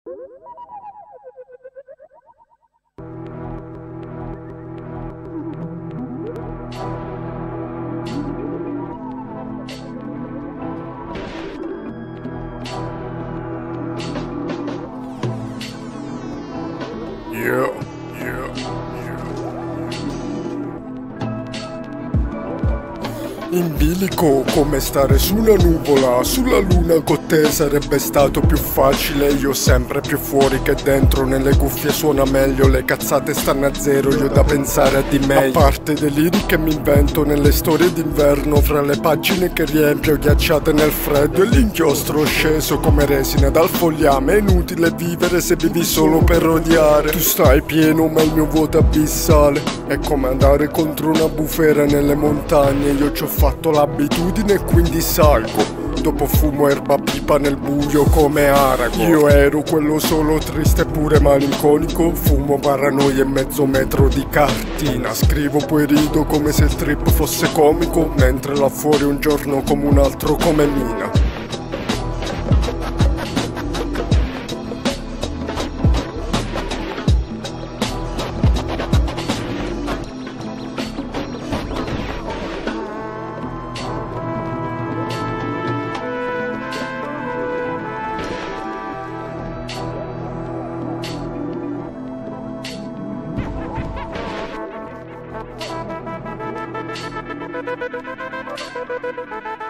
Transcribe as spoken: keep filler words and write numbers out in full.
Yeah, yeah, yeah. In bilico come stare su una nuvola, sulla luna con te sarebbe stato più facile. Io sempre più fuori che dentro, nelle cuffie suona meglio, le cazzate stanno a zero, io da pensare a di meglio. A parte deliri che mi invento nelle storie d'inverno, fra le pagine che riempio ghiacciate nel freddo, e l'inchiostro sceso come resina dal fogliame. È inutile vivere se vivi solo per odiare. Tu stai pieno ma il mio vuoto abissale è come andare contro una bufera nelle montagne. Io ci ho fatto l'abitudine e quindi salgo. Dopo fumo erba pipa nel buio come Arago. Io ero quello solo triste e pure malinconico. Fumo paranoia e mezzo metro di cartina. Scrivo poi rido come se il trip fosse comico, mentre là fuori un giorno come un altro come mina. Thank you.